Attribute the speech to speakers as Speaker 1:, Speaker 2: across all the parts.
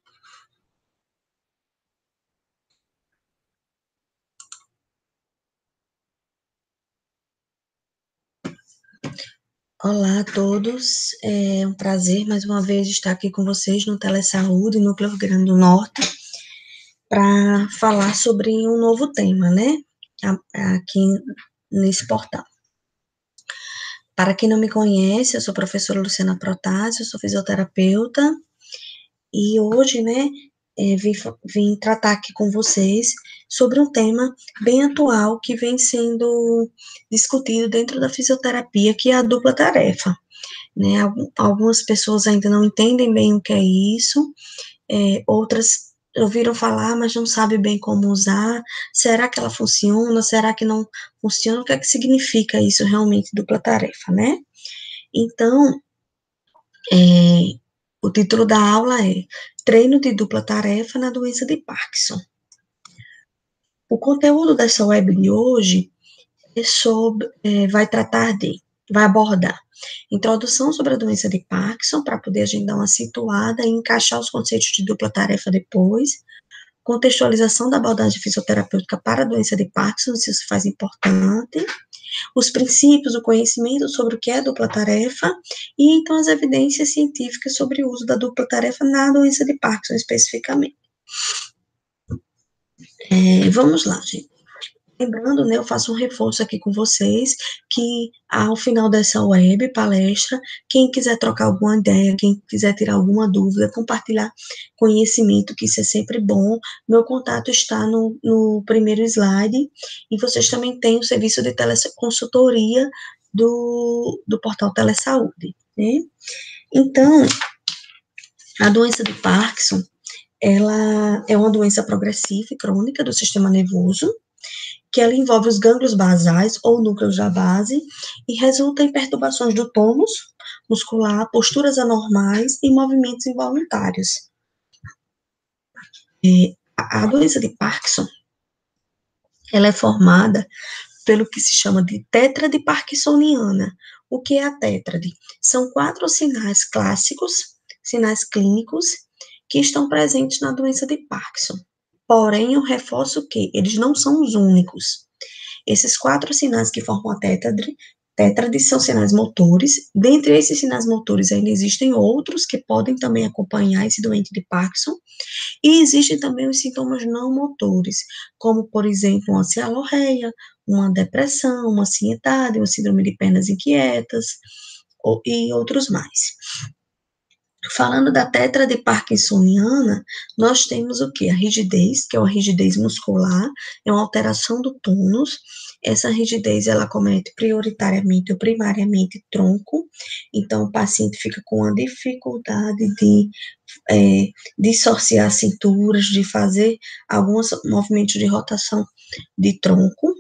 Speaker 1: Olá a todos, é um prazer mais uma vez estar aqui com vocês no Telesaúde, Núcleo Rio Grande do Norte, para falar sobre um novo tema, né, aqui nesse portal. Para quem não me conhece, eu sou a professora Luciana Protásio, sou fisioterapeuta, e hoje, né, vim tratar aqui com vocês sobre um tema bem atual que vem sendo discutido dentro da fisioterapia, que é a dupla tarefa. Né? Algumas pessoas ainda não entendem bem o que é isso, outras ouviram falar, mas não sabem bem como usar. Será que ela funciona? Será que não funciona? O que é que significa isso realmente, dupla tarefa, né? Então, é, o título da aula é Treino de dupla tarefa na doença de Parkinson. O conteúdo dessa web de hoje vai abordar introdução sobre a doença de Parkinson, para poder a gente dar uma situada e encaixar os conceitos de dupla tarefa depois, contextualização da abordagem fisioterapêutica para a doença de Parkinson, se isso faz importante, os princípios, o conhecimento sobre o que é dupla tarefa, e então as evidências científicas sobre o uso da dupla tarefa na doença de Parkinson especificamente. Vamos lá, gente. Lembrando, né, eu faço um reforço aqui com vocês, que ao final dessa web palestra, quem quiser trocar alguma ideia, quem quiser tirar alguma dúvida, compartilhar conhecimento, que isso é sempre bom, meu contato está no primeiro slide, e vocês também têm o serviço de teleconsultoria do portal Telesaúde, né? Então, a doença de Parkinson, ela é uma doença progressiva e crônica do sistema nervoso, que ela envolve os gânglios basais ou núcleos da base e resulta em perturbações do tônus muscular, posturas anormais e movimentos involuntários. A doença de Parkinson, ela é formada pelo que se chama de tétrade parkinsoniana. O que é a tétrade? São 4 sinais clássicos, sinais clínicos, que estão presentes na doença de Parkinson. Porém, eu reforço que eles não são os únicos. Esses 4 sinais que formam a tétrade são sinais motores. Dentre esses sinais motores, ainda existem outros que podem também acompanhar esse doente de Parkinson. E existem também os sintomas não motores, como, por exemplo, uma cialorreia, uma depressão, uma ansiedade, uma síndrome de pernas inquietas, e outros mais. Falando da tétrade parkinsoniana, nós temos o que? A rigidez, que é uma rigidez muscular, é uma alteração do tônus. Essa rigidez, ela comete prioritariamente ou primariamente tronco, então o paciente fica com a dificuldade de dissociar cinturas, de fazer alguns movimentos de rotação de tronco.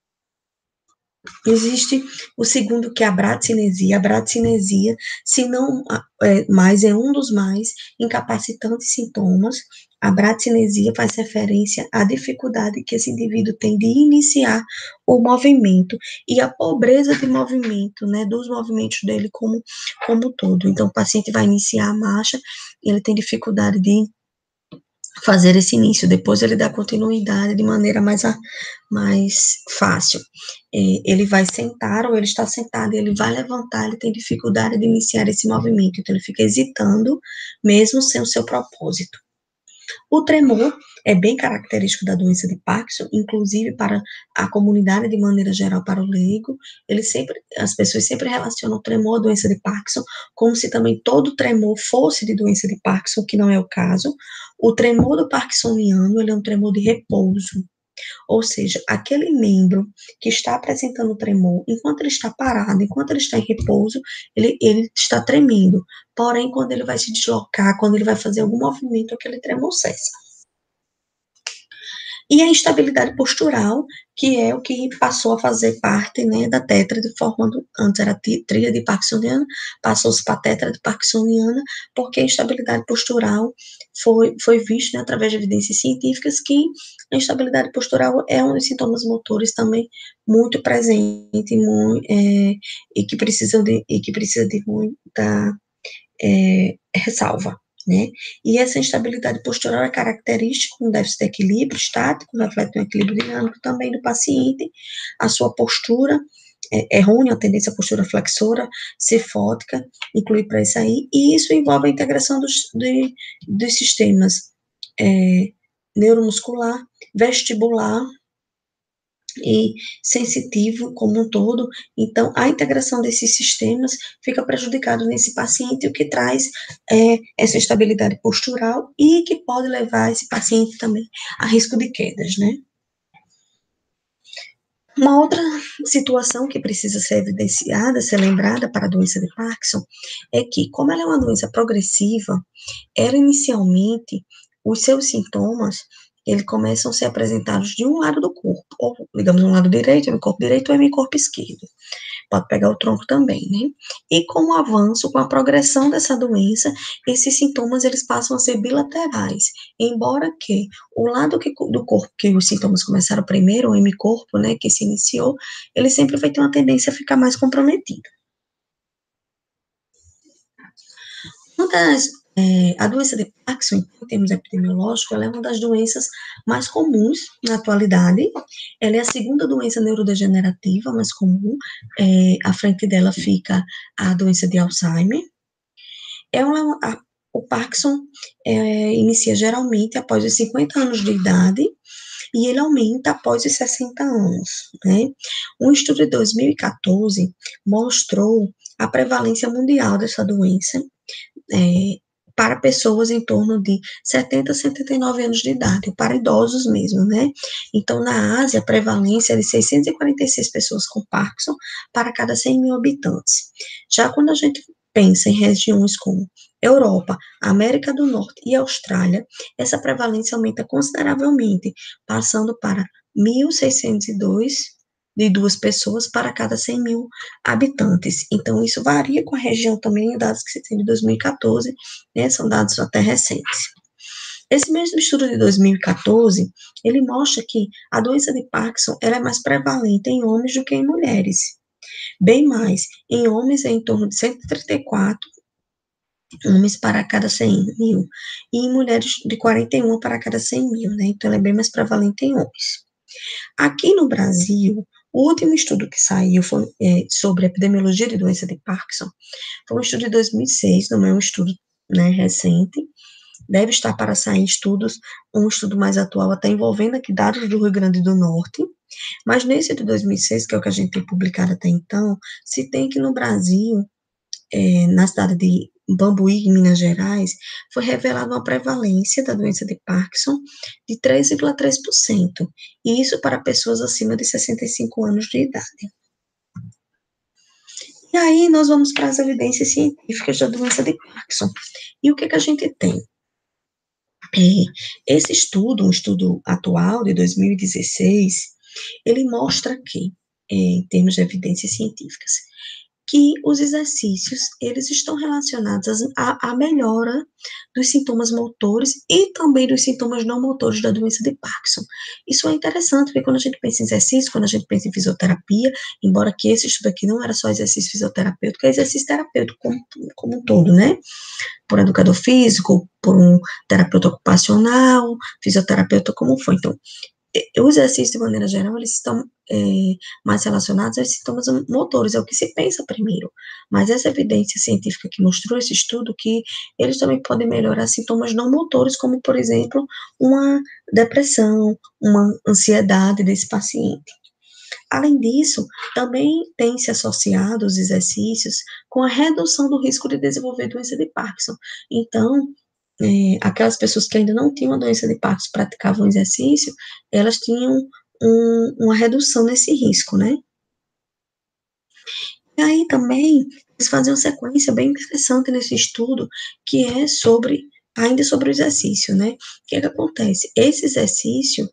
Speaker 1: Existe o segundo, que é a bradicinesia. A bradicinesia, se não mais, é um dos mais incapacitantes sintomas. A bradicinesia faz referência à dificuldade que esse indivíduo tem de iniciar o movimento e a pobreza de movimento, né, dos movimentos dele como todo. Então, o paciente vai iniciar a marcha, ele tem dificuldade de fazer esse início, depois ele dá continuidade de maneira mais fácil. Ele vai sentar, ou ele está sentado, ele vai levantar, ele tem dificuldade de iniciar esse movimento, então ele fica hesitando, mesmo sem o seu propósito. O tremor é bem característico da doença de Parkinson, inclusive para a comunidade de maneira geral, para o leigo. As pessoas sempre relacionam o tremor à doença de Parkinson, como se também todo tremor fosse de doença de Parkinson, que não é o caso. O tremor do parkinsoniano, ele é um tremor de repouso. Ou seja, aquele membro que está apresentando tremor, enquanto ele está parado, enquanto ele está em repouso, ele está tremendo. Porém, quando ele vai se deslocar, quando ele vai fazer algum movimento, aquele tremor cessa. E a instabilidade postural, que é o que passou a fazer parte, né, da tétrade, formando, antes era tríade parkinsoniana, passou-se para a tétrade parkinsoniana, porque a instabilidade postural foi visto, né, através de evidências científicas, que a instabilidade postural é um dos sintomas motores também muito presente, e que precisa de muita ressalva. né? E essa instabilidade postural é característica de um déficit de equilíbrio estático, reflete um equilíbrio dinâmico também do paciente, a sua postura errônea, a tendência à postura flexora, cifótica, inclui para isso aí, e isso envolve a integração dos sistemas neuromuscular, vestibular, e sensitivo como um todo. Então, a integração desses sistemas fica prejudicado nesse paciente, o que traz essa instabilidade postural e que pode levar esse paciente também a risco de quedas, né? Uma outra situação que precisa ser evidenciada, ser lembrada para a doença de Parkinson, é que, como ela é uma doença progressiva, ela inicialmente, os seus sintomas, eles começam a ser apresentados de um lado do corpo, ou, digamos, um lado direito, hemiscorpo direito ou hemiscorpo esquerdo. Pode pegar o tronco também, né? E com o avanço, com a progressão dessa doença, esses sintomas, eles passam a ser bilaterais, embora que o lado do corpo que os sintomas começaram primeiro, o hemicorpo, né, que se iniciou, ele sempre vai ter uma tendência a ficar mais comprometido. A doença de Parkinson, em termos epidemiológicos, ela é uma das doenças mais comuns na atualidade. Ela é a segunda doença neurodegenerativa mais comum. À frente dela fica a doença de Alzheimer. O Parkinson inicia geralmente após os 50 anos de idade e ele aumenta após os 60 anos, né? Um estudo de 2014 mostrou a prevalência mundial dessa doença, para pessoas em torno de 70 a 79 anos de idade, para idosos mesmo, né? Então, na Ásia, a prevalência é de 646 pessoas com Parkinson para cada 100 mil habitantes. Já quando a gente pensa em regiões como Europa, América do Norte e Austrália, essa prevalência aumenta consideravelmente, passando para 1.602 de 2 pessoas para cada 100 mil habitantes. Então, isso varia com a região também, dados que se tem de 2014, né, são dados até recentes. Esse mesmo estudo de 2014, ele mostra que a doença de Parkinson ela é mais prevalente em homens do que em mulheres. Bem mais, em homens é em torno de 134 homens para cada 100 mil, e em mulheres de 41 para cada 100 mil, né? Então, ela é bem mais prevalente em homens. Aqui no Brasil, o último estudo que saiu foi, sobre a epidemiologia de doença de Parkinson foi um estudo de 2006, não é um estudo, né, recente, deve estar para sair um estudo mais atual, até envolvendo aqui dados do Rio Grande do Norte, mas nesse de 2006, que é o que a gente tem publicado até então, se tem que no Brasil, na cidade de Bambuí, em Minas Gerais, foi revelada uma prevalência da doença de Parkinson de 3,3%, e isso para pessoas acima de 65 anos de idade. E aí nós vamos para as evidências científicas da doença de Parkinson. E o que a gente tem? Esse estudo, um estudo atual de 2016, ele mostra que, em termos de evidências científicas, que os exercícios, eles estão relacionados à melhora dos sintomas motores e também dos sintomas não motores da doença de Parkinson. Isso é interessante, porque quando a gente pensa em exercício, quando a gente pensa em fisioterapia, embora que esse estudo aqui não era só exercício fisioterapêutico, é exercício terapêutico como um todo, né? Por um educador físico, por um terapeuta ocupacional, fisioterapeuta, como foi. Então, os exercícios, de maneira geral, eles estão mais relacionados aos sintomas motores, é o que se pensa primeiro. Mas essa evidência científica que mostrou esse estudo, que eles também podem melhorar sintomas não motores, como, por exemplo, uma depressão, uma ansiedade desse paciente. Além disso, também tem se associado os exercícios com a redução do risco de desenvolver doença de Parkinson. Então, aquelas pessoas que ainda não tinham a doença de Parkinson praticavam exercício, elas tinham uma redução nesse risco, né? E aí também, eles fazem uma sequência bem interessante nesse estudo, que é ainda sobre o exercício, né? O que é que acontece? Esse exercício,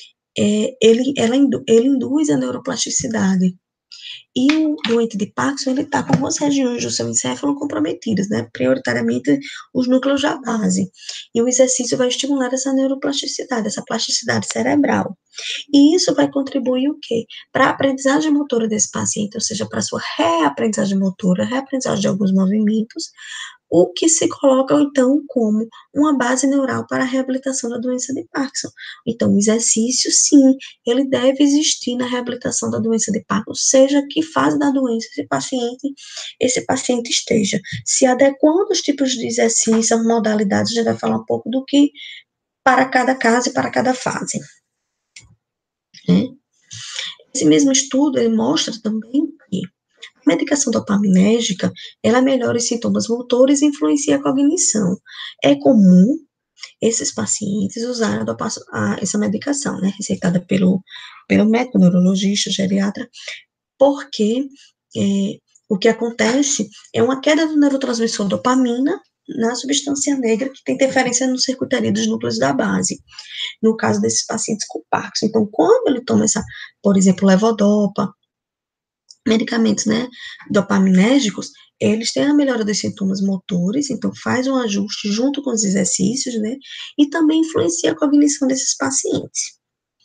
Speaker 1: ele induz a neuroplasticidade. E o doente de Parkinson, ele está com algumas regiões do seu encéfalo comprometidas, né? Prioritariamente os núcleos da base. E o exercício vai estimular essa neuroplasticidade, essa plasticidade cerebral. E isso vai contribuir o quê? Para a aprendizagem motora desse paciente, ou seja, para a sua reaprendizagem motora, reaprendizagem de alguns movimentos, o que se coloca, então, como uma base neural para a reabilitação da doença de Parkinson. Então, o exercício, sim, ele deve existir na reabilitação da doença de Parkinson, seja que fase da doença esse paciente esteja. Se adequando aos tipos de exercício, as modalidades, a gente vai falar um pouco do que para cada caso e para cada fase. Né? Esse mesmo estudo, ele mostra também que a medicação dopaminérgica, ela melhora os sintomas motores e influencia a cognição. É comum esses pacientes usarem essa medicação, né, receitada pelo médico, neurologista, geriatra, porque o que acontece é uma queda do neurotransmissor dopamina na substância negra que tem interferência no circuitaria dos núcleos da base, no caso desses pacientes com Parkinson. Então, quando ele toma por exemplo, levodopa, medicamentos, né, dopaminérgicos, eles têm a melhora dos sintomas motores, então faz um ajuste junto com os exercícios, né, e também influencia a cognição desses pacientes.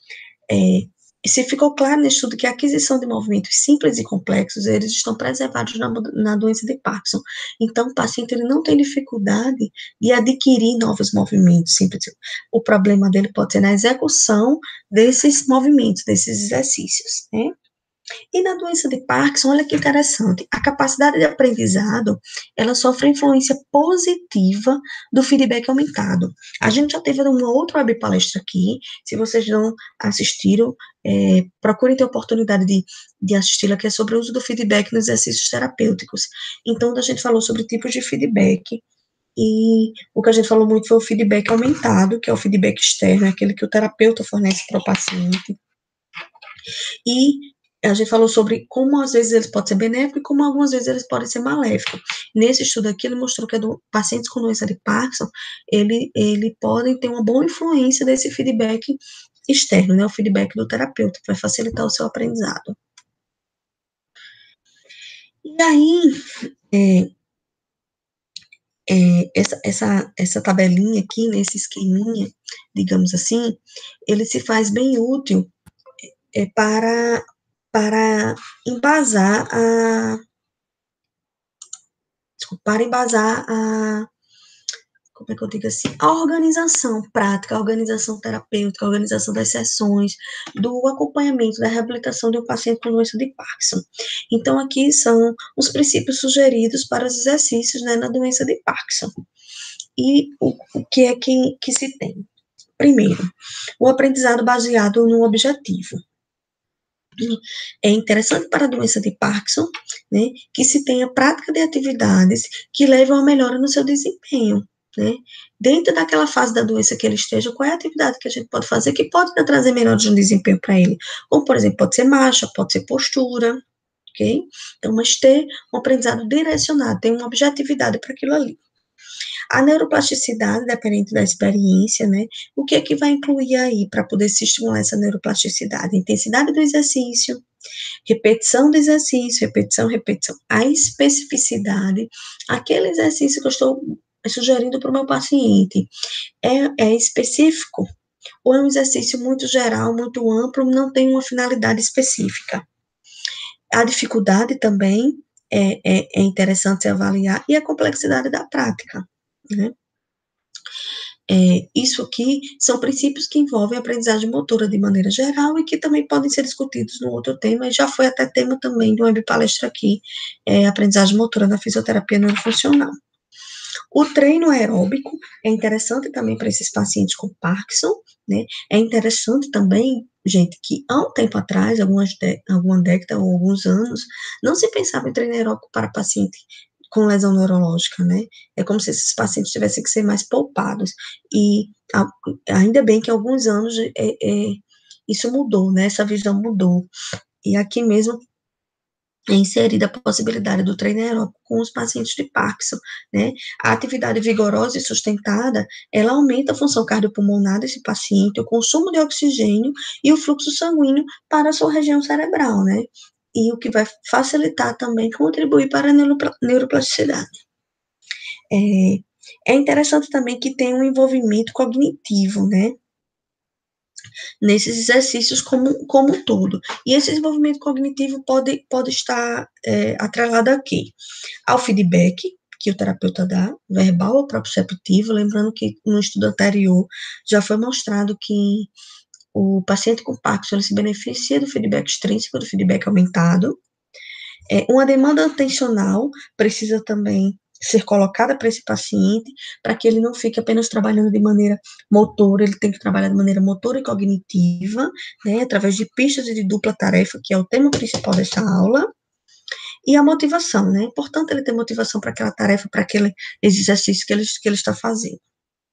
Speaker 1: Se ficou claro no estudo que a aquisição de movimentos simples e complexos, eles estão preservados na doença de Parkinson. Então, o paciente ele não tem dificuldade de adquirir novos movimentos simples. O problema dele pode ser na execução desses movimentos, desses exercícios, né? E na doença de Parkinson, olha que interessante, a capacidade de aprendizado, ela sofre influência positiva do feedback aumentado. A gente já teve uma outra webpalestra aqui, se vocês não assistiram, procurem ter a oportunidade de assisti-la, que é sobre o uso do feedback nos exercícios terapêuticos. Então, a gente falou sobre tipos de feedback, e o que a gente falou muito foi o feedback aumentado, que é o feedback externo, é aquele que o terapeuta fornece para o paciente. E a gente falou sobre como às vezes eles podem ser benéficos e como algumas vezes eles podem ser maléficos. Nesse estudo aqui, ele mostrou que pacientes com doença de Parkinson, ele podem ter uma boa influência desse feedback externo, né, o feedback do terapeuta, que vai facilitar o seu aprendizado. E aí, essa tabelinha aqui, nesse esqueminha, digamos assim, ele se faz bem útil para embasar como é que eu digo assim, a organização prática, a organização terapêutica, a organização das sessões, do acompanhamento, da reabilitação de um paciente com doença de Parkinson. Então, aqui são os princípios sugeridos para os exercícios, né, na doença de Parkinson. E o que é que se tem? Primeiro, o aprendizado baseado no objetivo. É interessante para a doença de Parkinson, né, que se tenha prática de atividades que levam a melhora no seu desempenho, né? Dentro daquela fase da doença que ele esteja, qual é a atividade que a gente pode fazer que pode trazer melhor de um desempenho para ele? Como, por exemplo, pode ser marcha, pode ser postura, ok? Então, mas ter um aprendizado direcionado, ter uma objetividade para aquilo ali. A neuroplasticidade, dependendo da experiência, né? O que é que vai incluir aí para poder se estimular essa neuroplasticidade? Intensidade do exercício, repetição do exercício, repetição, repetição. A especificidade, aquele exercício que eu estou sugerindo para o meu paciente, é específico? Ou é um exercício muito geral, muito amplo, não tem uma finalidade específica? A dificuldade também é interessante se avaliar, e a complexidade da prática, né? Isso aqui são princípios que envolvem a aprendizagem motora de maneira geral e que também podem ser discutidos no outro tema, e já foi até tema também de uma webpalestra aqui, aprendizagem motora na fisioterapia neurofuncional. O treino aeróbico é interessante também para esses pacientes com Parkinson, né? É interessante também, gente, que há um tempo atrás, alguma década ou alguns anos, não se pensava em treino aeróbico para paciente com lesão neurológica, né? É como se esses pacientes tivessem que ser mais poupados. E ainda bem que há alguns anos isso mudou, né? Essa visão mudou. E aqui mesmo é inserida a possibilidade do treino aeróbico com os pacientes de Parkinson, né? A atividade vigorosa e sustentada, ela aumenta a função cardiopulmonar desse paciente, o consumo de oxigênio e o fluxo sanguíneo para a sua região cerebral, né? E o que vai facilitar também, contribuir para a neuroplasticidade. É interessante também que tem um envolvimento cognitivo, né? Nesses exercícios como um todo. E esse desenvolvimento cognitivo pode estar atrelado aqui ao feedback, que o terapeuta dá, verbal ou proprioceptivo, lembrando que no estudo anterior já foi mostrado que o paciente com Parkinson ele se beneficia do feedback extrínseco, do feedback aumentado. Uma demanda atencional precisa também ser colocada para esse paciente, para que ele não fique apenas trabalhando de maneira motora, ele tem que trabalhar de maneira motora e cognitiva, né, através de pistas e de dupla tarefa, que é o tema principal dessa aula, e a motivação, né, é importante ele ter motivação para aquela tarefa, para aquele exercício que ele está fazendo.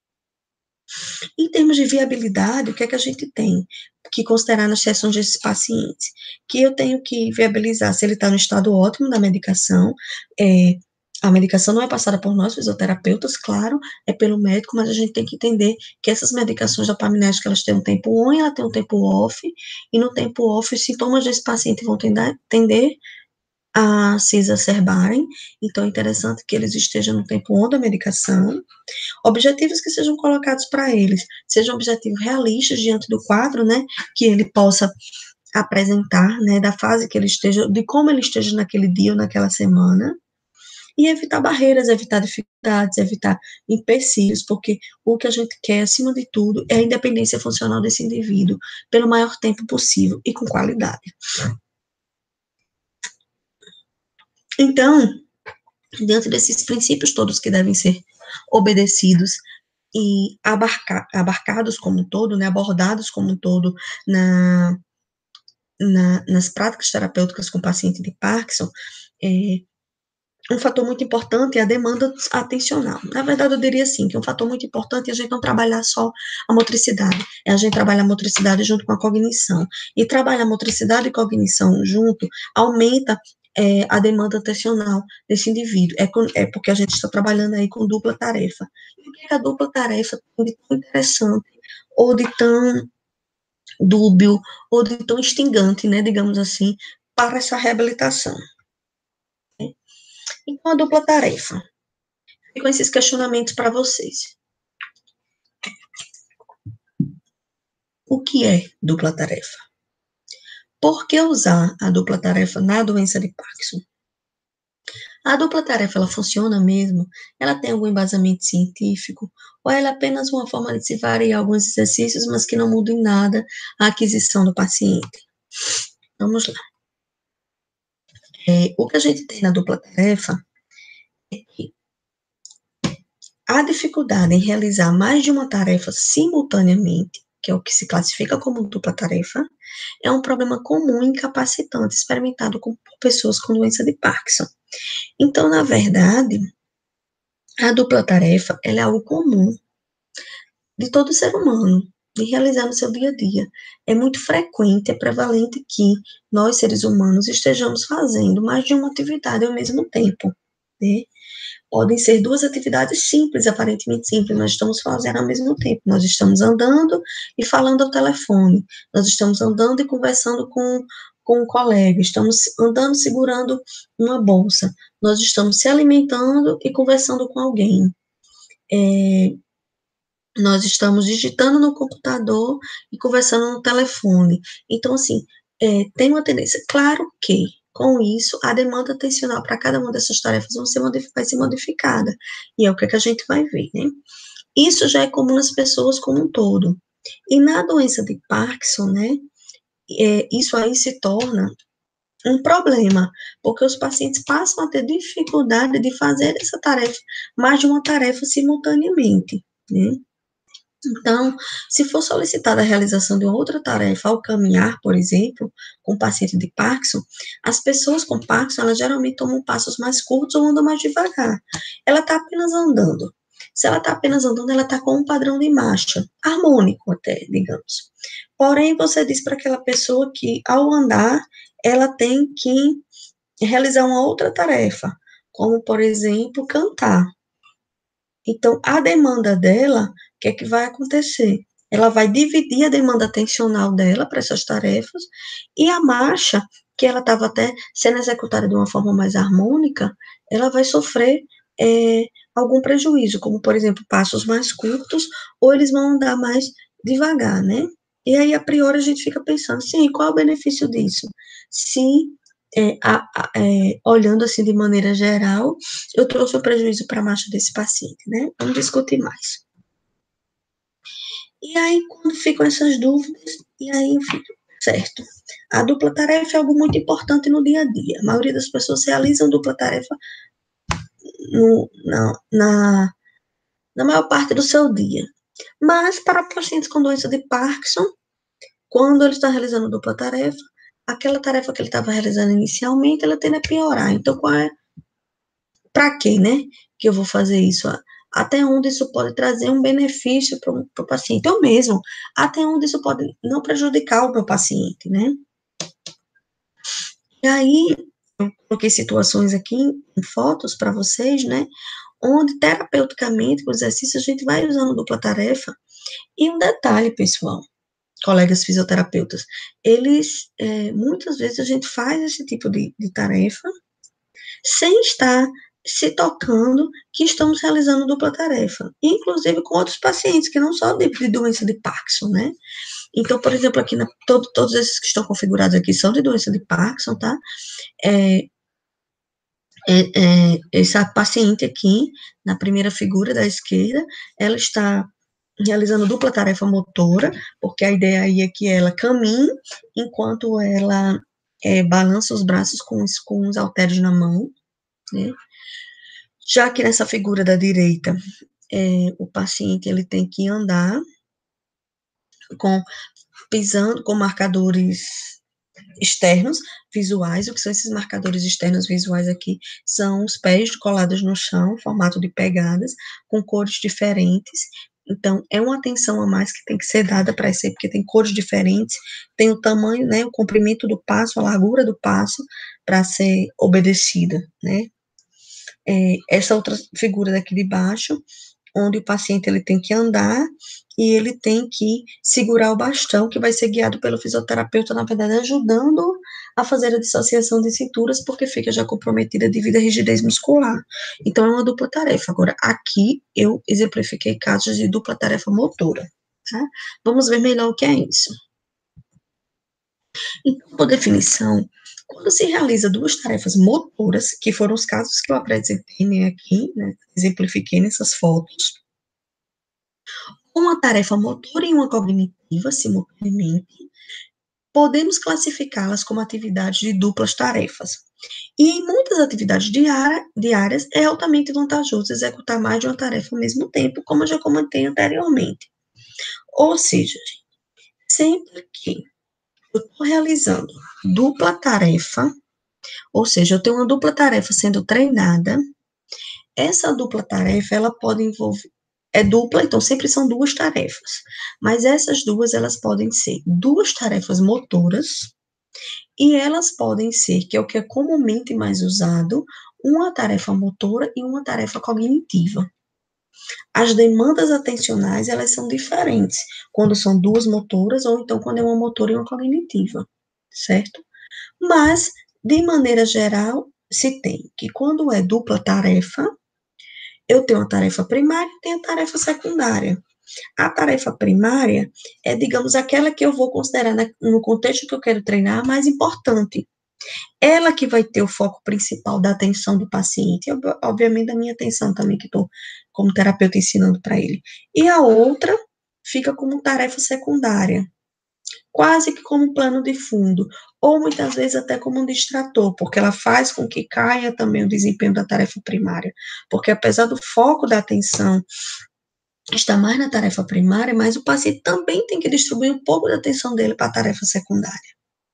Speaker 1: Em termos de viabilidade, o que é que a gente tem que considerar nas sessões desses pacientes? Que eu tenho que viabilizar se ele está no estado ótimo da medicação, a medicação não é passada por nós, fisioterapeutas, claro, é pelo médico, mas a gente tem que entender que essas medicações dopaminérgicas, elas têm um tempo on e ela tem um tempo off, e no tempo off os sintomas desse paciente vão tender a se exacerbarem, então é interessante que eles estejam no tempo on da medicação, objetivos que sejam colocados para eles, sejam objetivos realistas diante do quadro, né, que ele possa apresentar, né, da fase que ele esteja, de como ele esteja naquele dia ou naquela semana, e evitar barreiras, evitar dificuldades, evitar empecilhos, porque o que a gente quer, acima de tudo, é a independência funcional desse indivíduo, pelo maior tempo possível e com qualidade. Então, diante desses princípios todos que devem ser obedecidos e abarcados como um todo, né, abordados como um todo nas práticas terapêuticas com paciente de Parkinson, um fator muito importante é a demanda atencional. Na verdade, eu diria assim, que um fator muito importante é a gente não trabalhar só a motricidade, é a gente trabalhar a motricidade junto com a cognição. E trabalhar motricidade e cognição junto aumenta a demanda atencional desse indivíduo. É porque a gente está trabalhando aí com dupla tarefa. E o que é a dupla tarefa tem de tão interessante, ou de tão dúbio, ou de tão instigante, né, digamos assim, para essa reabilitação? Então, a dupla tarefa. Com esses questionamentos para vocês. O que é dupla tarefa? Por que usar a dupla tarefa na doença de Parkinson? A dupla tarefa, ela funciona mesmo? Ela tem algum embasamento científico? Ou ela é apenas uma forma de se variar alguns exercícios, mas que não muda em nada a aquisição do paciente? Vamos lá. O que a gente tem na dupla tarefa é que a dificuldade em realizar mais de uma tarefa simultaneamente, que é o que se classifica como dupla tarefa, é um problema comum e incapacitante experimentado por pessoas com doença de Parkinson. Então, na verdade, a dupla tarefa ela é algo comum de todo ser humano, de realizar no seu dia a dia. É muito frequente, é prevalente que nós, seres humanos, estejamos fazendo mais de uma atividade ao mesmo tempo, né? Podem ser duas atividades simples, aparentemente simples, nós estamos fazendo ao mesmo tempo. Nós estamos andando e falando ao telefone, nós estamos andando e conversando com um colega, estamos andando segurando uma bolsa, nós estamos se alimentando e conversando com alguém. Nós estamos digitando no computador e conversando no telefone. Então, assim, tem uma tendência. Claro que, com isso, a demanda atencional para cada uma dessas tarefas vai ser modificada. E é o que, é que a gente vai ver, né? Isso já é comum nas pessoas como um todo. E na doença de Parkinson, né, isso aí se torna um problema, porque os pacientes passam a ter dificuldade de fazer essa tarefa, mais de uma tarefa simultaneamente, né? Então, se for solicitada a realização de uma outra tarefa ao caminhar, por exemplo, com o paciente de Parkinson, as pessoas com Parkinson, elas geralmente tomam passos mais curtos ou andam mais devagar. Ela está apenas andando. Se ela está apenas andando, ela está com um padrão de marcha, harmônico até, digamos. Porém, você diz para aquela pessoa que, ao andar, ela tem que realizar uma outra tarefa, como, por exemplo, cantar. Então, a demanda dela, o que é que vai acontecer? Ela vai dividir a demanda atencional dela para essas tarefas e a marcha, que ela estava até sendo executada de uma forma mais harmônica, ela vai sofrer algum prejuízo, como, por exemplo, passos mais curtos, ou eles vão andar mais devagar, né? E aí, a priori, a gente fica pensando, sim, qual é o benefício disso? Se olhando assim de maneira geral, eu trouxe o prejuízo para a marcha desse paciente, né? Vamos discutir mais. E aí, quando ficam essas dúvidas, e aí eu fico, certo. A dupla tarefa é algo muito importante no dia a dia. A maioria das pessoas realizam dupla tarefa no, na maior parte do seu dia. Mas, para pacientes com doença de Parkinson, quando ele está realizando dupla tarefa, aquela tarefa que ele estava realizando inicialmente, ela tende a piorar. Então, para quê, né? Que eu vou fazer isso? Até onde isso pode trazer um benefício para o paciente? Eu mesmo, até onde isso pode não prejudicar o meu paciente, né? E aí, eu coloquei situações aqui em fotos para vocês, né? Onde terapeuticamente, com exercício, a gente vai usando dupla tarefa. E um detalhe, pessoal, colegas fisioterapeutas, eles, muitas vezes a gente faz esse tipo de tarefa sem estar se tocando que estamos realizando dupla tarefa, inclusive com outros pacientes que não só de doença de Parkinson, né? Então, por exemplo, aqui todos esses que estão configurados aqui são de doença de Parkinson, tá? Essa paciente aqui, na primeira figura da esquerda, ela está realizando dupla tarefa motora, porque a ideia aí é que ela caminhe enquanto ela balança os braços com os halteres na mão, né? Já que nessa figura da direita, o paciente ele tem que andar pisando com marcadores externos visuais. O que são esses marcadores externos visuais aqui? São os pés colados no chão, formato de pegadas, com cores diferentes. Então, é uma atenção a mais que tem que ser dada para isso aí, porque tem cores diferentes, tem o tamanho, né, o comprimento do passo, a largura do passo, para ser obedecida, né? Essa outra figura daqui de baixo, onde o paciente ele tem que andar e ele tem que segurar o bastão, que vai ser guiado pelo fisioterapeuta, na verdade, ajudando a fazer a dissociação de cinturas, porque fica já comprometida devido à rigidez muscular. Então, é uma dupla tarefa. Agora, aqui eu exemplifiquei casos de dupla tarefa motora. Tá? Vamos ver melhor o que é isso. Então, por definição, quando se realiza duas tarefas motoras, que foram os casos que eu apresentei aqui, né, exemplifiquei nessas fotos, uma tarefa motora e uma cognitiva, simultaneamente, podemos classificá-las como atividades de duplas tarefas. E em muitas atividades diárias, é altamente vantajoso executar mais de uma tarefa ao mesmo tempo, como eu já comentei anteriormente. Ou seja, sempre que eu estou realizando dupla tarefa, ou seja, eu tenho uma dupla tarefa sendo treinada, essa dupla tarefa, ela pode envolver, é dupla, então sempre são duas tarefas, mas essas duas, elas podem ser duas tarefas motoras, e elas podem ser, que é o que é comumente mais usado, uma tarefa motora e uma tarefa cognitiva. As demandas atencionais, elas são diferentes, quando são duas motoras, ou então quando é uma motora e uma cognitiva, certo? Mas, de maneira geral, se tem que quando é dupla tarefa, eu tenho a tarefa primária e tenho a tarefa secundária. A tarefa primária é, digamos, aquela que eu vou considerar no contexto que eu quero treinar a mais importante. Ela que vai ter o foco principal da atenção do paciente, obviamente da minha atenção também, que estou como terapeuta ensinando para ele. E a outra fica como tarefa secundária, quase que como plano de fundo, ou muitas vezes até como um distrator, porque ela faz com que caia também o desempenho da tarefa primária, porque apesar do foco da atenção estar mais na tarefa primária, mas o paciente também tem que distribuir um pouco da atenção dele para a tarefa secundária.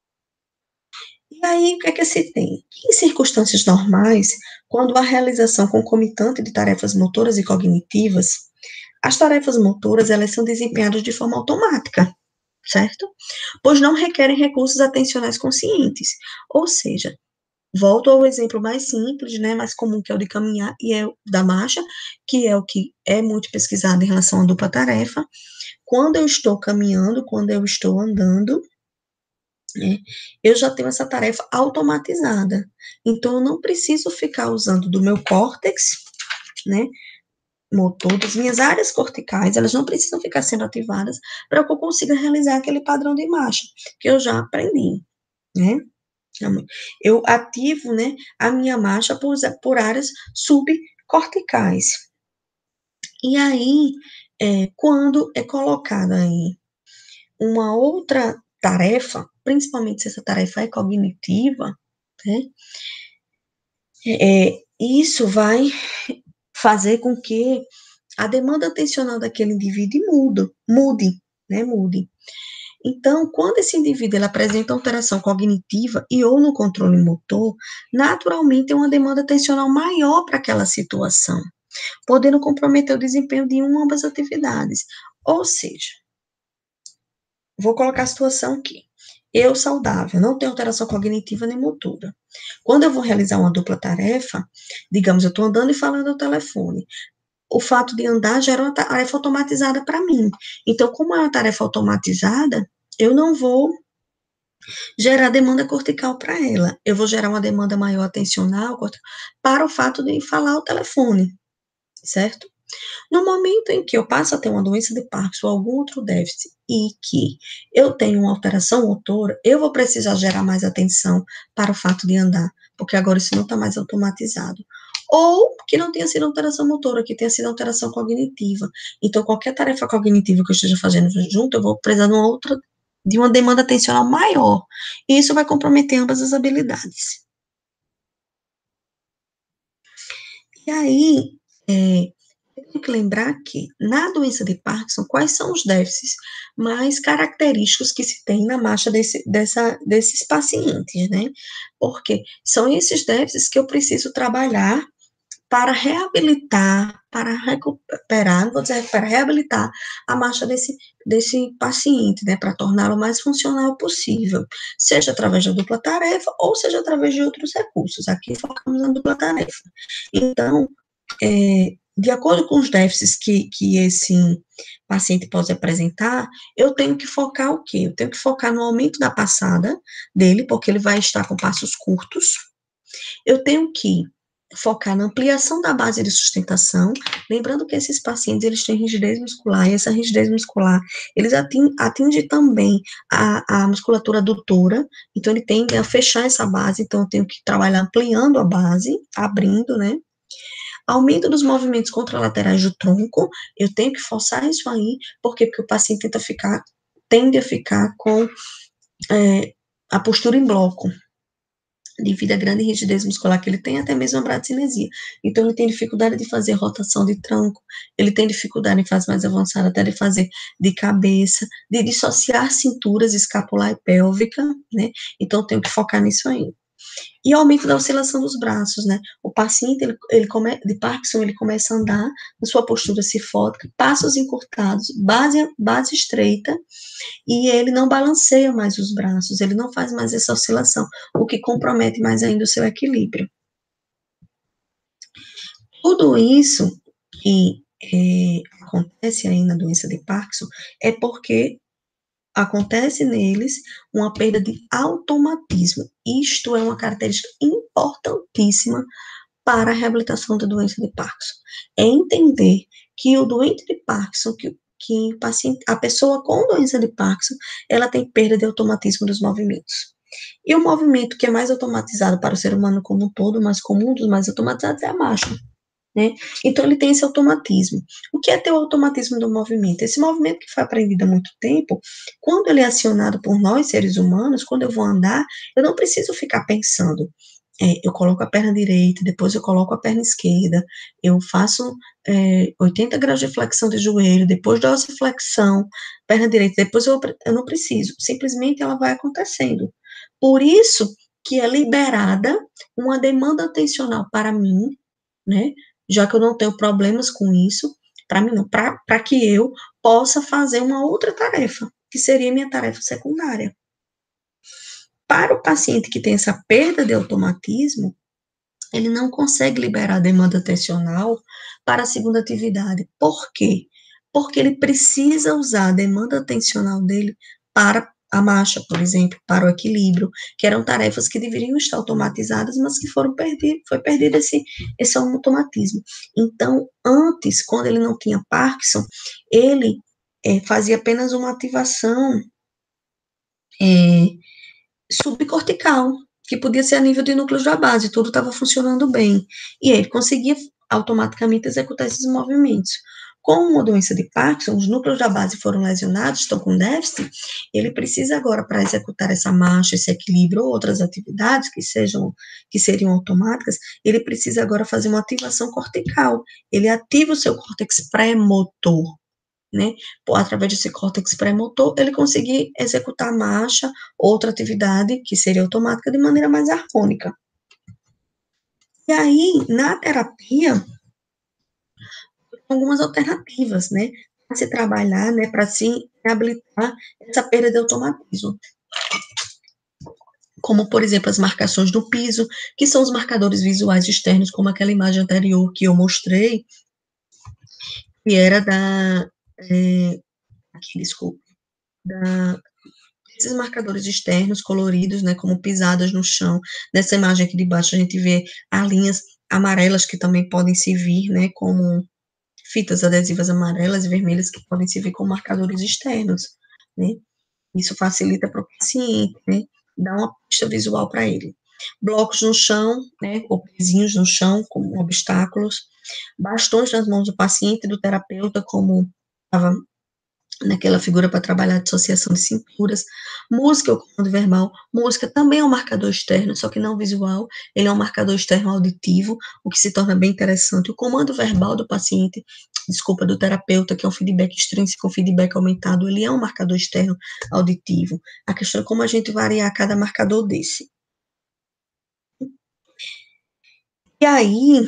Speaker 1: E aí, o que é que se tem? Em circunstâncias normais, quando há realização concomitante de tarefas motoras e cognitivas, as tarefas motoras, elas são desempenhadas de forma automática, certo? Pois não requerem recursos atencionais conscientes. Ou seja, volto ao exemplo mais simples, né, mais comum, que é o de caminhar, e é o da marcha, que é o que é muito pesquisado em relação à dupla tarefa. Quando eu estou caminhando, quando eu estou andando, né, eu já tenho essa tarefa automatizada. Então, eu não preciso ficar usando do meu córtex, né, motor, das minhas áreas corticais, elas não precisam ficar sendo ativadas para que eu consiga realizar aquele padrão de marcha que eu já aprendi, né? Eu ativo, né, a minha marcha por áreas subcorticais. E aí, quando é colocada aí uma outra tarefa, principalmente se essa tarefa é cognitiva, né, isso vai fazer com que a demanda atencional daquele indivíduo mude. Então, quando esse indivíduo ele apresenta alteração cognitiva e ou no controle motor, naturalmente tem uma demanda atencional maior para aquela situação, podendo comprometer o desempenho de uma ou ambas atividades. Ou seja, vou colocar a situação aqui. Eu saudável, não tenho alteração cognitiva nem motora. Quando eu vou realizar uma dupla tarefa, digamos, eu estou andando e falando ao telefone. O fato de andar gera uma tarefa automatizada para mim. Então, como é uma tarefa automatizada, eu não vou gerar demanda cortical para ela. Eu vou gerar uma demanda maior atencional para o fato de falar ao telefone, certo? No momento em que eu passo a ter uma doença de Parkinson ou algum outro déficit e que eu tenho uma alteração motora, eu vou precisar gerar mais atenção para o fato de andar, porque agora isso não está mais automatizado. Ou que não tenha sido alteração motora, que tenha sido alteração cognitiva. Então, qualquer tarefa cognitiva que eu esteja fazendo junto, eu vou precisar de uma demanda atencional maior. E isso vai comprometer ambas as habilidades. E aí, tem que lembrar que, na doença de Parkinson, quais são os déficits mais característicos que se tem na marcha desses pacientes, né? Porque são esses déficits que eu preciso trabalhar para reabilitar, para recuperar, não vou dizer recuperar, reabilitar a marcha desse paciente, né? Para torná-lo mais funcional possível, seja através da dupla tarefa ou seja através de outros recursos. Aqui focamos na dupla tarefa. Então, de acordo com os déficits que esse paciente pode apresentar, eu tenho que focar o quê? Eu tenho que focar no aumento da passada dele, porque ele vai estar com passos curtos. Eu tenho que focar na ampliação da base de sustentação, lembrando que esses pacientes, eles têm rigidez muscular, e essa rigidez muscular, eles atingem também a musculatura adutora, então ele tende a fechar essa base, então eu tenho que trabalhar ampliando a base, abrindo, né? Aumento dos movimentos contralaterais do tronco, eu tenho que forçar isso aí, porque o paciente tende a ficar com a postura em bloco, devido à grande rigidez muscular que ele tem, até mesmo a bradicinesia. Então, ele tem dificuldade de fazer rotação de tronco, ele tem dificuldade em fase mais avançada, até de fazer de cabeça, de dissociar cinturas escapular e pélvica, né? Então, eu tenho que focar nisso aí. E aumento da oscilação dos braços, né? O paciente, de Parkinson, ele começa a andar na sua postura cifótica, passos encurtados, base estreita, e ele não balanceia mais os braços, ele não faz mais essa oscilação, o que compromete mais ainda o seu equilíbrio. Tudo isso que acontece aí na doença de Parkinson é porque acontece neles uma perda de automatismo. Isto é uma característica importantíssima para a reabilitação da doença de Parkinson. É entender que o doente de Parkinson, que a pessoa com doença de Parkinson, ela tem perda de automatismo dos movimentos. E o movimento que é mais automatizado para o ser humano como um todo, mas como um dos mais automatizados é a marcha. Né? Então, ele tem esse automatismo. O que é ter o automatismo do movimento? Esse movimento que foi aprendido há muito tempo, quando ele é acionado por nós, seres humanos, quando eu vou andar, eu não preciso ficar pensando. Eu coloco a perna direita, depois eu coloco a perna esquerda, eu faço 80 graus de flexão de joelho, depois dou essa flexão, perna direita, depois eu não preciso, simplesmente ela vai acontecendo. Por isso que é liberada uma demanda atencional para mim, né? Já que eu não tenho problemas com isso, para mim não, para que eu possa fazer uma outra tarefa, que seria minha tarefa secundária. Para o paciente que tem essa perda de automatismo, ele não consegue liberar a demanda atencional para a segunda atividade. Por quê? Porque ele precisa usar a demanda atencional dele para a marcha, por exemplo, para o equilíbrio, que eram tarefas que deveriam estar automatizadas, mas que foi perdido esse automatismo. Então, antes, quando ele não tinha Parkinson, ele fazia apenas uma ativação subcortical, que podia ser a nível de núcleos da base, tudo estava funcionando bem. E ele conseguia automaticamente executar esses movimentos. Com uma doença de Parkinson, os núcleos da base foram lesionados, estão com déficit, ele precisa agora, para executar essa marcha, esse equilíbrio ou outras atividades que seriam automáticas, ele precisa agora fazer uma ativação cortical. Ele ativa o seu córtex pré-motor, né? Através desse córtex pré-motor, ele conseguir executar a marcha, outra atividade que seria automática, de maneira mais harmônica. E aí, na terapia, algumas alternativas, né? Para se trabalhar, né? Para se reabilitar essa perda de automatismo. Como, por exemplo, as marcações do piso, que são os marcadores visuais externos, como aquela imagem anterior que eu mostrei, que era desculpa, esses marcadores externos coloridos, né, como pisadas no chão. Nessa imagem aqui de baixo a gente vê as linhas amarelas que também podem se vir, né, como fitas adesivas amarelas e vermelhas que podem se ver como marcadores externos, né. Isso facilita para o paciente, né, dá uma pista visual para ele. Blocos no chão, né, ou pezinhos no chão, como obstáculos, bastões nas mãos do paciente e do terapeuta, como estava naquela figura para trabalhar a dissociação de cinturas. Música, o comando verbal. Música também é um marcador externo, só que não visual, ele é um marcador externo auditivo, o que se torna bem interessante. O comando verbal do paciente, desculpa, do terapeuta, que é um feedback extrínseco, um feedback aumentado, ele é um marcador externo auditivo. A questão é como a gente variar cada marcador desse. E aí,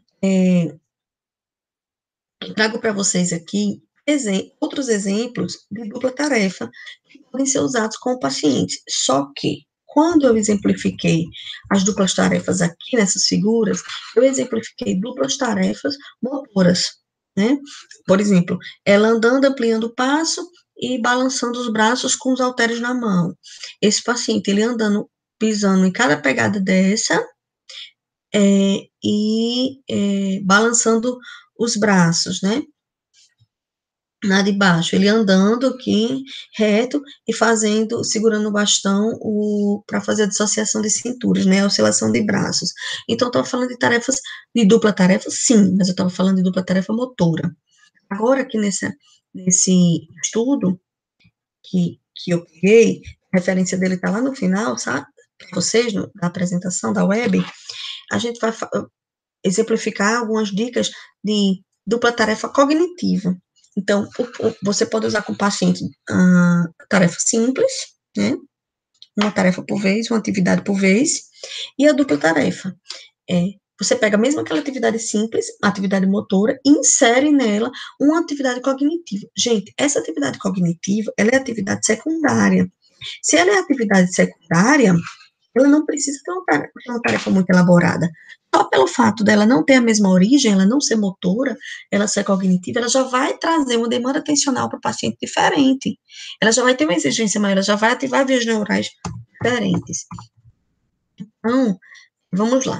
Speaker 1: trago para vocês aqui outros exemplos de dupla tarefa que podem ser usados com o paciente. Só que, quando eu exemplifiquei as duplas tarefas aqui nessas figuras, eu exemplifiquei duplas tarefas motoras, né? Por exemplo, ela andando, ampliando o passo e balançando os braços com os halteres na mão. Esse paciente, ele andando, pisando em cada pegada dessa, balançando os braços, né? Na de baixo, ele andando aqui reto e fazendo, segurando o bastão para fazer a dissociação de cinturas, né? A oscilação de braços. Então, eu estava falando de tarefas, de dupla tarefa, sim, mas eu estava falando de dupla tarefa motora. Agora, aqui nesse estudo que eu peguei, a referência dele está lá no final, sabe? Para vocês, na apresentação da web, a gente vai exemplificar algumas dicas de dupla tarefa cognitiva. Então, você pode usar com o paciente tarefa simples, né? Uma tarefa por vez, uma atividade por vez, e a dupla tarefa. Você pega mesmo aquela atividade simples, atividade motora, e insere nela uma atividade cognitiva. Gente, essa atividade cognitiva, ela é atividade secundária. Se ela é atividade secundária, ela não precisa ter uma tarefa muito elaborada. Só pelo fato dela não ter a mesma origem, ela não ser motora, ela ser cognitiva, ela já vai trazer uma demanda atencional para o paciente diferente. Ela já vai ter uma exigência maior, ela já vai ativar vias neurais diferentes. Então, vamos lá.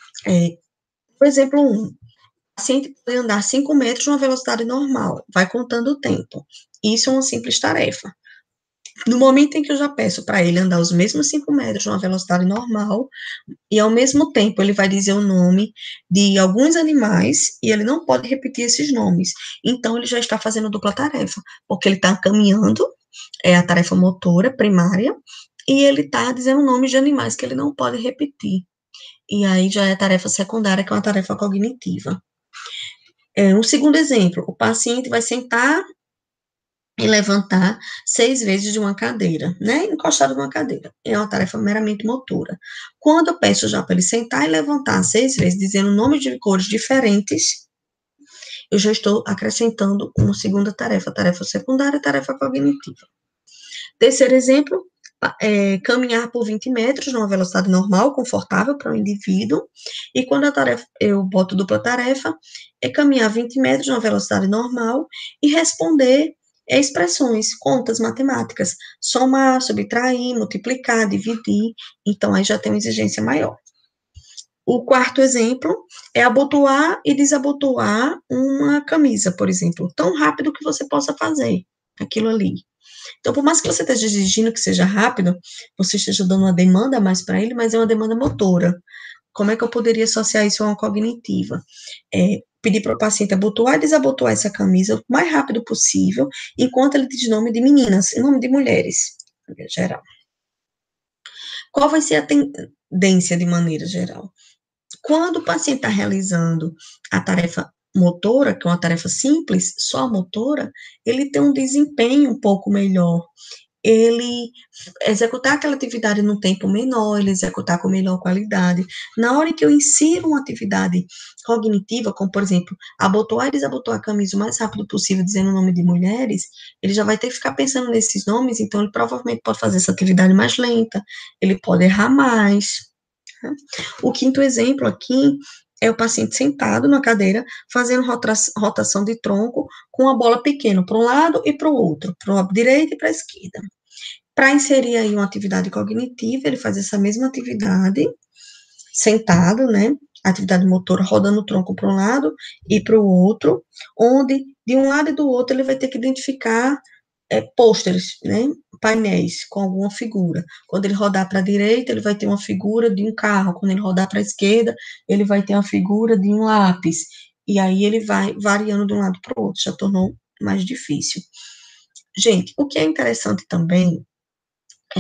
Speaker 1: Por exemplo 1. O paciente pode andar 5 metros numa velocidade normal, vai contando o tempo. Isso é uma simples tarefa. No momento em que eu já peço para ele andar os mesmos 5 metros numa velocidade normal, e ao mesmo tempo ele vai dizer o nome de alguns animais, e ele não pode repetir esses nomes. Então, ele já está fazendo dupla tarefa, porque ele está caminhando, é a tarefa motora primária, e ele está dizendo nomes de animais que ele não pode repetir. E aí já é a tarefa secundária, que é uma tarefa cognitiva. Um segundo exemplo, o paciente vai sentar e levantar 6 vezes de uma cadeira, né? Encostado numa cadeira. É uma tarefa meramente motora. Quando eu peço já para ele sentar e levantar 6 vezes, dizendo nomes de cores diferentes, eu já estou acrescentando uma segunda tarefa secundária, tarefa cognitiva. Terceiro exemplo, caminhar por 20 metros numa velocidade normal, confortável para o indivíduo, e quando eu boto dupla tarefa, é caminhar 20 metros numa velocidade normal e responder expressões, contas matemáticas, somar, subtrair, multiplicar, dividir, então aí já tem uma exigência maior. O quarto exemplo é abotoar e desabotoar uma camisa, por exemplo, tão rápido que você possa fazer aquilo ali. Então, por mais que você esteja exigindo que seja rápido, você esteja dando uma demanda a mais para ele, mas é uma demanda motora. Como é que eu poderia associar isso a uma cognitiva? Pedir para o paciente abotoar e desabotoar essa camisa o mais rápido possível, enquanto ele diz nome de meninas, e nome de mulheres, em geral. Qual vai ser a tendência de maneira geral? Quando o paciente está realizando a tarefa motora, que é uma tarefa simples, só motora, ele tem um desempenho um pouco melhor. Ele executar aquela atividade num tempo menor, ele executar com melhor qualidade. Na hora que eu insiro uma atividade cognitiva, como, por exemplo, abotoar e desabotoar a camisa o mais rápido possível, dizendo o nome de mulheres, ele já vai ter que ficar pensando nesses nomes, então ele provavelmente pode fazer essa atividade mais lenta, ele pode errar mais. O quinto exemplo aqui é o paciente sentado na cadeira, fazendo rotação de tronco com a bola pequena para um lado e para o outro, para a direita e para a esquerda. Para inserir aí uma atividade cognitiva, ele faz essa mesma atividade, sentado, né? Atividade motora, rodando o tronco para um lado e para o outro, onde de um lado e do outro ele vai ter que identificar pôsteres, né? Painéis com alguma figura. Quando ele rodar para a direita, ele vai ter uma figura de um carro. Quando ele rodar para a esquerda, ele vai ter uma figura de um lápis. E aí ele vai variando de um lado para o outro, já tornou mais difícil. Gente, o que é interessante também é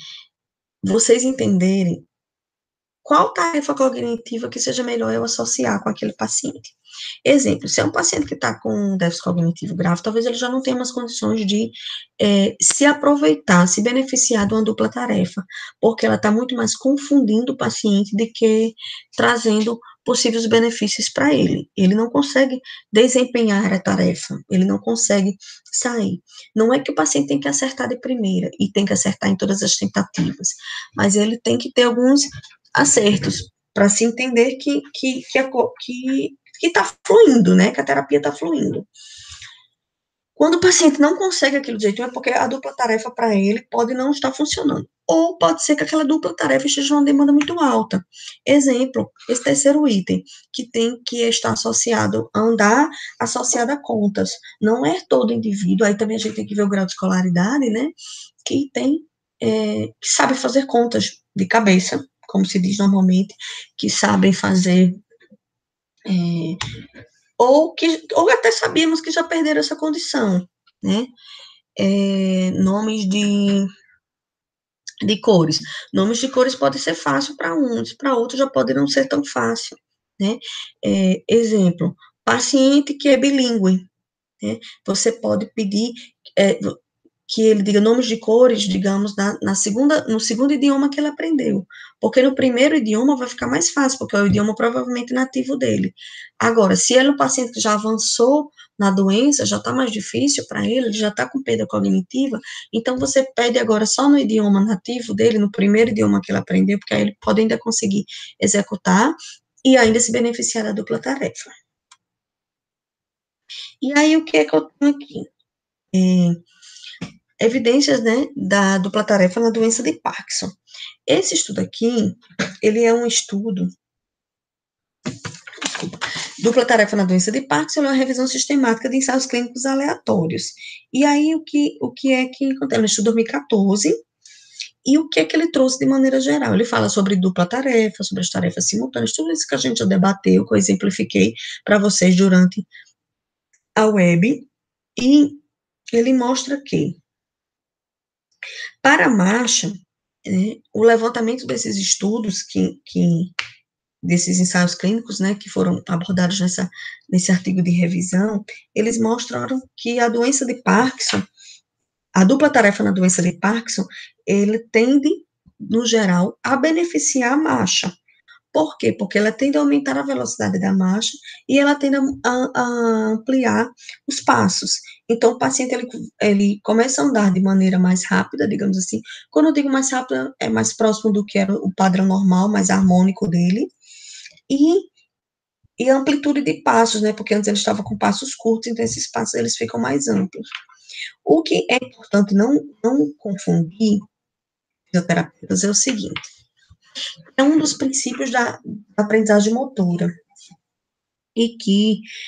Speaker 1: vocês entenderem qual tarefa cognitiva que seja melhor eu associar com aquele paciente. Exemplo, se é um paciente que está com um déficit cognitivo grave, talvez ele já não tenha mais condições de se aproveitar, se beneficiar de uma dupla tarefa, porque ela está muito mais confundindo o paciente do que trazendo possíveis benefícios para ele. Ele não consegue desempenhar a tarefa, ele não consegue sair. Não é que o paciente tem que acertar de primeira e tem que acertar em todas as tentativas, mas ele tem que ter alguns acertos para se entender que está fluindo, né? Que a terapia está fluindo. Quando o paciente não consegue aquilo de jeito, é porque a dupla tarefa para ele pode não estar funcionando. Ou pode ser que aquela dupla tarefa esteja uma demanda muito alta. Exemplo, esse terceiro item, que tem que estar associado a andar, associado a contas. Não é todo indivíduo, aí também a gente tem que ver o grau de escolaridade, né? Que tem, que sabe fazer contas de cabeça, como se diz normalmente, que sabem fazer ou até sabíamos que já perderam essa condição, né? Nomes de cores. Nomes de cores pode ser fácil para uns, para outros já pode não ser tão fácil, né? Exemplo, paciente que é bilíngue, né? Você pode pedir que ele diga nomes de cores, digamos, no segundo idioma que ele aprendeu. Porque no primeiro idioma vai ficar mais fácil, porque é o idioma provavelmente nativo dele. Agora, se ele é um paciente que já avançou na doença, já está mais difícil para ele já está com perda cognitiva, então você pede agora só no idioma nativo dele, no primeiro idioma que ele aprendeu, porque aí ele pode ainda conseguir executar e ainda se beneficiar da dupla tarefa. E aí, o que é que eu tenho aqui? Evidências, né, da dupla tarefa na doença de Parkinson. Esse estudo aqui, ele é um estudo, dupla tarefa na doença de Parkinson, é uma revisão sistemática de ensaios clínicos aleatórios. E aí, o que é que acontece? No estudo 2014, e o que é que ele trouxe de maneira geral? Ele fala sobre dupla tarefa, sobre as tarefas simultâneas, tudo isso que a gente já debateu, que eu exemplifiquei para vocês durante a web, e ele mostra que, para a marcha, o levantamento desses estudos, desses ensaios clínicos, né, que foram abordados nesse artigo de revisão, eles mostraram que a doença de Parkinson, a dupla tarefa na doença de Parkinson, ele tende, no geral, a beneficiar a marcha. Por quê? Porque ela tende a aumentar a velocidade da marcha e ela tende a ampliar os passos. Então, o paciente, ele começa a andar de maneira mais rápida, digamos assim. Quando eu digo mais rápida, é mais próximo do que era o padrão normal, mais harmônico dele. E a amplitude de passos, né? Porque antes ele estava com passos curtos, então esses passos, eles ficam mais amplos. O que é importante não confundir, fisioterapeutas, é o seguinte. É um dos princípios da aprendizagem motora. E que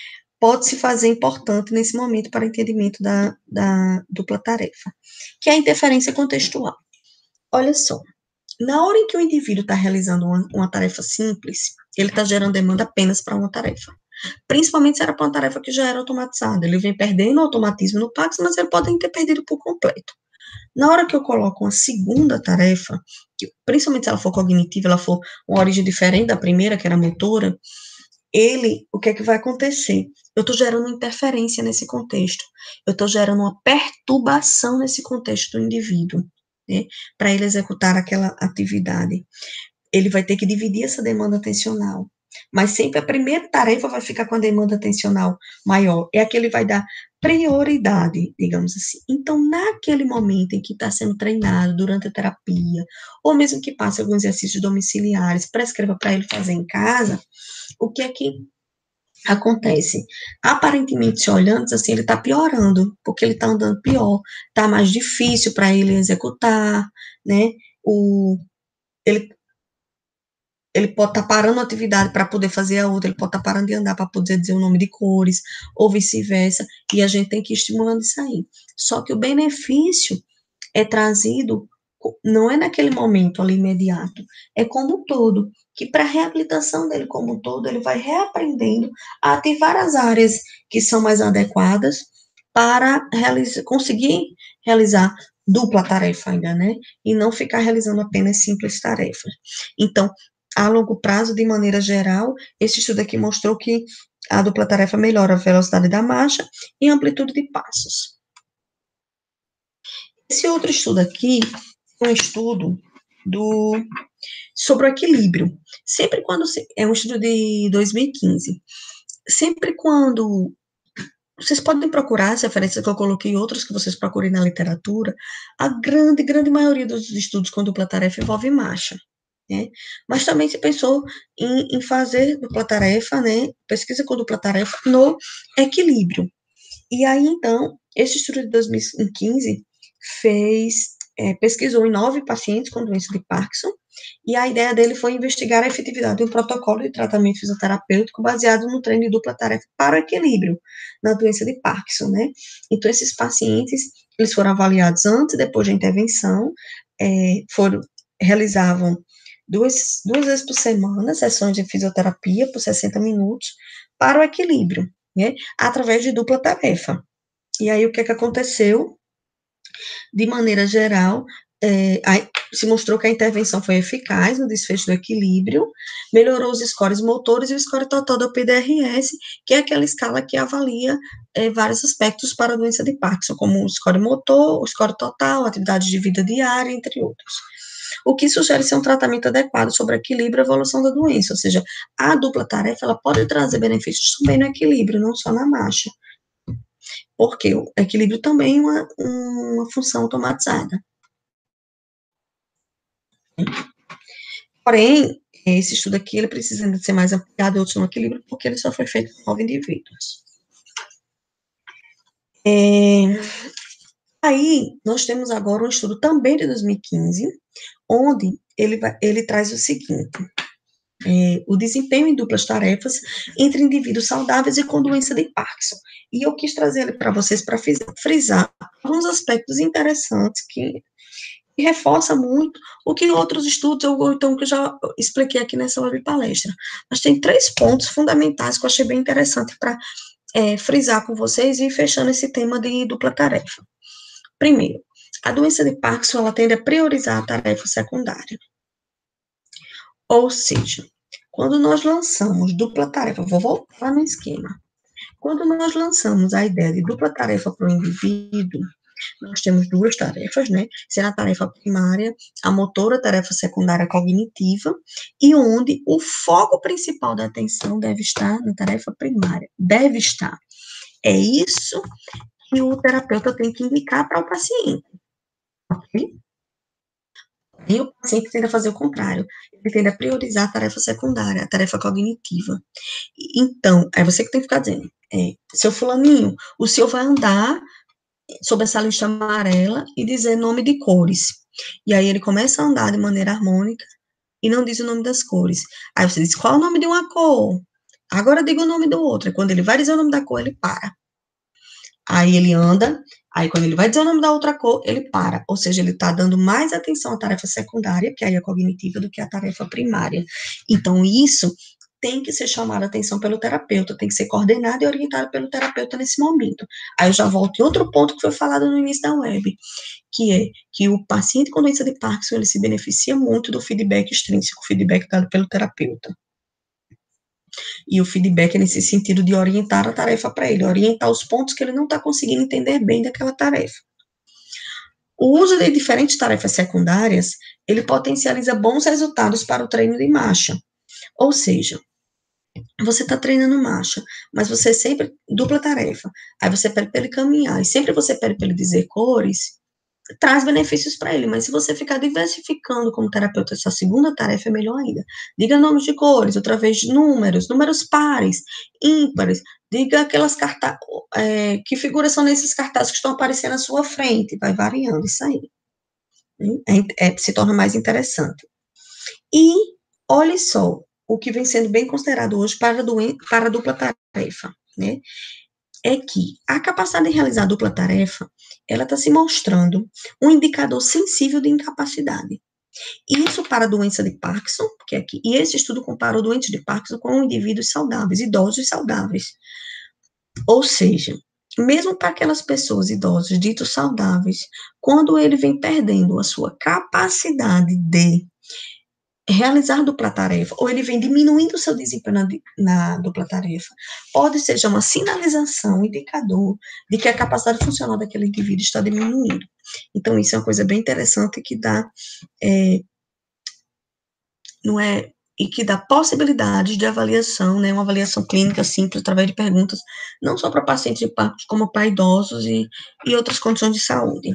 Speaker 1: pode se fazer importante nesse momento para entendimento da dupla tarefa, que é a interferência contextual. Olha só, na hora em que o indivíduo está realizando uma tarefa simples, ele está gerando demanda apenas para uma tarefa. Principalmente se era para uma tarefa que já era automatizada. Ele vem perdendo o automatismo no Pax, mas ele pode ter perdido por completo. Na hora que eu coloco uma segunda tarefa, principalmente se ela for cognitiva, ela for uma origem diferente da primeira, que era motora, o que é que vai acontecer? Eu estou gerando uma interferência nesse contexto, eu estou gerando uma perturbação nesse contexto do indivíduo, né, para ele executar aquela atividade. Ele vai ter que dividir essa demanda atencional, mas sempre a primeira tarefa vai ficar com a demanda atencional maior, é a que ele vai dar prioridade, digamos assim. Então, naquele momento em que está sendo treinado durante a terapia, ou mesmo que passe alguns exercícios domiciliares, prescreva para ele fazer em casa, o que é que acontece? Aparentemente, se olhando, assim, ele está piorando, porque ele está andando pior, está mais difícil para ele executar, né? Ele, ele pode estar parando a atividade para poder fazer a outra, ele pode estar parando de andar para poder dizer o nome de cores, ou vice-versa, e a gente tem que ir estimulando isso aí. Só que o benefício é trazido, não é naquele momento ali imediato, é como um todo, que para a reabilitação dele como um todo, ele vai reaprendendo a ativar as áreas que são mais adequadas para conseguir realizar dupla tarefa ainda, né? E não ficar realizando apenas simples tarefas. Então, a longo prazo, de maneira geral, esse estudo aqui mostrou que a dupla tarefa melhora a velocidade da marcha e a amplitude de passos. Esse outro estudo aqui é um estudo sobre o equilíbrio. Sempre quando é um estudo de 2015. Sempre quando vocês podem procurar as referências que eu coloquei, outras que vocês procurem na literatura, a grande maioria dos estudos com dupla tarefa envolve marcha, né? Mas também se pensou em fazer dupla tarefa, né? Pesquisa com dupla tarefa no equilíbrio. E aí, então, esse estudo de 2015 pesquisou em 9 pacientes com doença de Parkinson, e a ideia dele foi investigar a efetividade de um protocolo de tratamento fisioterapêutico baseado no treino de dupla tarefa para o equilíbrio na doença de Parkinson, né? Então, esses pacientes, eles foram avaliados antes e depois da intervenção, realizavam duas vezes por semana sessões de fisioterapia por 60 minutos para o equilíbrio, né? Através de dupla tarefa. E aí, o que aconteceu? De maneira geral, se mostrou que a intervenção foi eficaz no desfecho do equilíbrio, melhorou os scores motores e o score total do PDRS, que é aquela escala que avalia vários aspectos para a doença de Parkinson, como o score motor, o score total, atividade de vida diária, entre outros. O que sugere ser um tratamento adequado sobre o equilíbrio e evolução da doença, ou seja, a dupla tarefa ela pode trazer benefícios também no equilíbrio, não só na marcha, porque o equilíbrio também é uma função automatizada. Porém, esse estudo aqui, ele precisa ainda ser mais ampliado, outros no equilíbrio, porque ele só foi feito com 9 indivíduos. Aí, nós temos agora um estudo também de 2015, onde ele traz o seguinte, o desempenho em duplas tarefas entre indivíduos saudáveis e com doença de Parkinson. E eu quis trazer ele para vocês para frisar alguns aspectos interessantes que reforça muito o que outros estudos, ou então que eu já expliquei aqui nessa web palestra. Mas tem 3 pontos fundamentais que eu achei bem interessante para frisar com vocês e ir fechando esse tema de dupla tarefa. Primeiro, a doença de Parkinson, ela tende a priorizar a tarefa secundária. Ou seja, quando nós lançamos dupla tarefa, vou voltar no esquema. Quando nós lançamos a ideia de dupla tarefa para o indivíduo, nós temos 2 tarefas, né? Sendo a tarefa primária, a motora, a tarefa secundária cognitiva, e onde o foco principal da atenção deve estar na tarefa primária. Deve estar. É isso que o terapeuta tem que indicar para o paciente. Ok? E o paciente tende a fazer o contrário. Ele tende a priorizar a tarefa secundária, a tarefa cognitiva. Então, é você que tem que ficar dizendo, seu fulaninho, o senhor vai andar sobre essa lista amarela e dizer nome de cores. E aí ele começa a andar de maneira harmônica e não diz o nome das cores. Aí você diz, qual é o nome de uma cor? Agora diga o nome do outro. E quando ele vai dizer o nome da cor, ele para. Aí ele anda, aí quando ele vai dizer o nome da outra cor, ele para. Ou seja, ele está dando mais atenção à tarefa secundária, que aí é cognitiva, do que à tarefa primária. Então, isso tem que ser chamado a atenção pelo terapeuta, tem que ser coordenado e orientado pelo terapeuta nesse momento. Aí eu já volto em outro ponto que foi falado no início da web, que é que o paciente com doença de Parkinson, ele se beneficia muito do feedback extrínseco, feedback dado pelo terapeuta. E o feedback é nesse sentido de orientar a tarefa para ele, orientar os pontos que ele não está conseguindo entender bem daquela tarefa. O uso de diferentes tarefas secundárias, ele potencializa bons resultados para o treino de marcha. Ou seja, você está treinando marcha, mas você sempre dupla tarefa. Aí você pede para ele caminhar, e sempre você pede para ele dizer cores, traz benefícios para ele, mas se você ficar diversificando como terapeuta essa segunda tarefa, é melhor ainda. Diga nomes de cores, outra vez números, números pares, ímpares, diga aquelas cartazes, que figuras são nesses cartazes que estão aparecendo à sua frente, vai variando isso aí. Se torna mais interessante. E olhe só, o que vem sendo bem considerado hoje para a dupla tarefa, né? É que a capacidade de realizar a dupla tarefa, ela está se mostrando um indicador sensível de incapacidade. Isso para a doença de Parkinson, que é aqui, e esse estudo comparou doentes de Parkinson com indivíduos saudáveis, idosos saudáveis. Ou seja, mesmo para aquelas pessoas idosas ditos saudáveis, quando ele vem perdendo a sua capacidade de realizar dupla tarefa, ou ele vem diminuindo o seu desempenho na dupla tarefa, pode ser já uma sinalização, um indicador de que a capacidade funcional daquele indivíduo está diminuindo. Então, isso é uma coisa bem interessante que dá, não é, e que dá possibilidades de avaliação, né, uma avaliação clínica simples, através de perguntas, não só para pacientes de Parkinson, como para idosos e outras condições de saúde.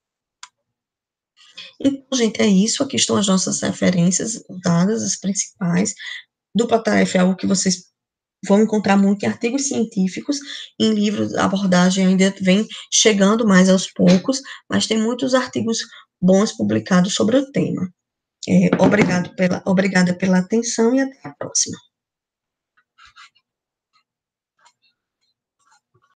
Speaker 1: Então, gente, é isso. Aqui estão as nossas referências dadas, as principais. Dupla tarefa é algo que vocês vão encontrar muito em artigos científicos, em livros, a abordagem ainda vem chegando mais aos poucos, mas tem muitos artigos bons publicados sobre o tema. Obrigada pela atenção e até a próxima.